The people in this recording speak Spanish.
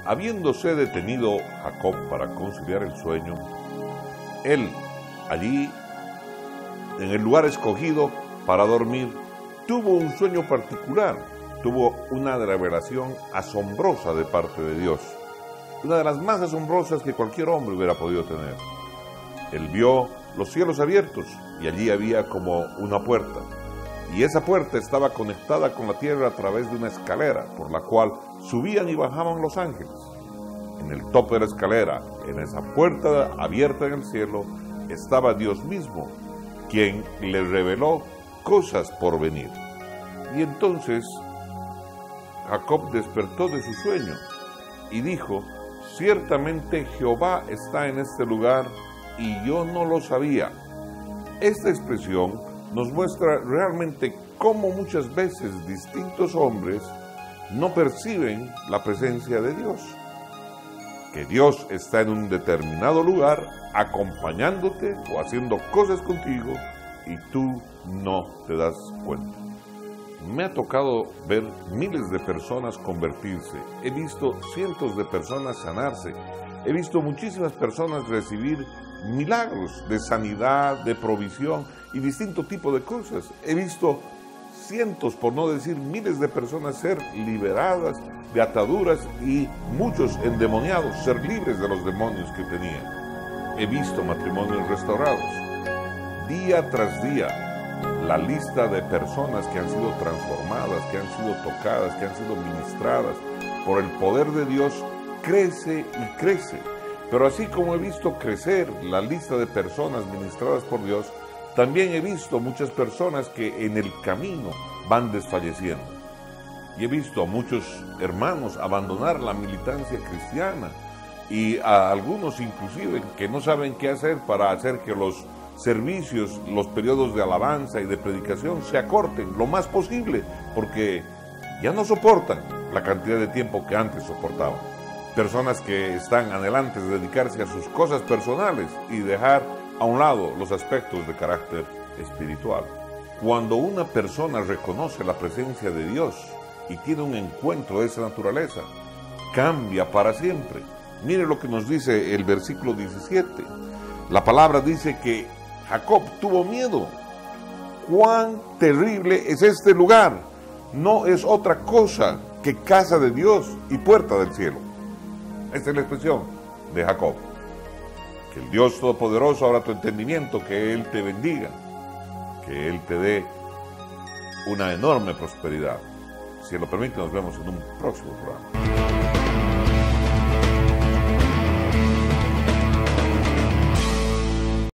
Habiéndose detenido Jacob para conciliar el sueño, él, allí, en el lugar escogido para dormir, tuvo un sueño particular, tuvo una revelación asombrosa de parte de Dios, una de las más asombrosas que cualquier hombre hubiera podido tener. Él vio los cielos abiertos y allí había como una puerta, y esa puerta estaba conectada con la tierra a través de una escalera por la cual subían y bajaban los ángeles. En el tope de la escalera, en esa puerta abierta en el cielo, estaba Dios mismo, quien le reveló cosas por venir. Y entonces Jacob despertó de su sueño y dijo: ciertamente Jehová está en este lugar y yo no lo sabía. Esta expresión nos muestra realmente cómo muchas veces distintos hombres no perciben la presencia de Dios. Que Dios está en un determinado lugar acompañándote o haciendo cosas contigo y tú no te das cuenta. Me ha tocado ver miles de personas convertirse, he visto cientos de personas sanarse, he visto muchísimas personas recibir milagros de sanidad, de provisión y distinto tipo de cosas. He visto cientos, por no decir miles de personas ser liberadas de ataduras y muchos endemoniados ser libres de los demonios que tenían. He visto matrimonios restaurados. Día tras día, la lista de personas que han sido transformadas, que han sido tocadas, que han sido ministradas por el poder de Dios crece y crece. Pero así como he visto crecer la lista de personas ministradas por Dios, también he visto muchas personas que en el camino van desfalleciendo. Y he visto a muchos hermanos abandonar la militancia cristiana y a algunos inclusive que no saben qué hacer para hacer que los servicios, los periodos de alabanza y de predicación se acorten lo más posible, porque ya no soportan la cantidad de tiempo que antes soportaban. Personas que están anhelantes de dedicarse a sus cosas personales y dejar a un lado los aspectos de carácter espiritual. Cuando una persona reconoce la presencia de Dios y tiene un encuentro de esa naturaleza, cambia para siempre. Mire lo que nos dice el versículo 17. La palabra dice que Jacob tuvo miedo. ¡Cuán terrible es este lugar! No es otra cosa que casa de Dios y puerta del cielo. Esta es la expresión de Jacob. Que el Dios Todopoderoso abra tu entendimiento, que Él te bendiga, que Él te dé una enorme prosperidad. Si lo permite, nos vemos en un próximo programa.